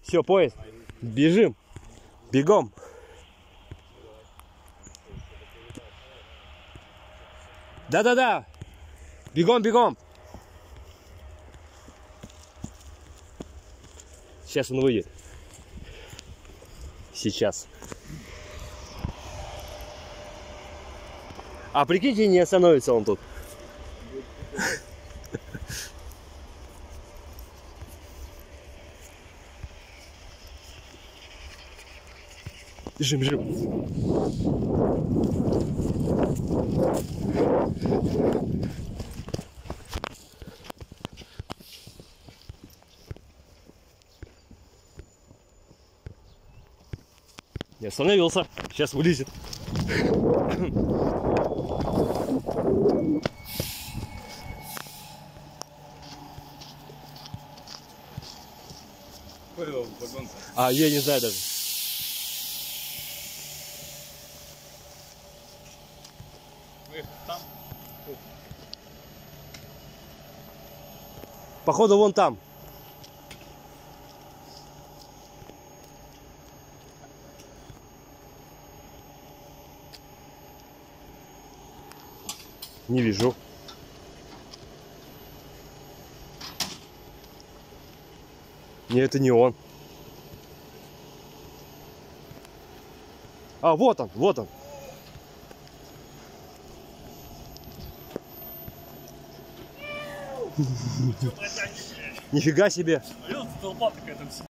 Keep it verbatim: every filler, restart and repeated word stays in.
Все, поезд. Бежим. Бегом. Да-да-да. Бегом, бегом. Сейчас он выйдет. Сейчас. А прикиньте, не остановится он тут. Бежим, бежим. Не остановился. Сейчас вылезет. А я не знаю даже. Там? Походу вон там. Не вижу. Нет, это не он. А, вот он, вот он. Нифига себе. Толпа такая там сидит.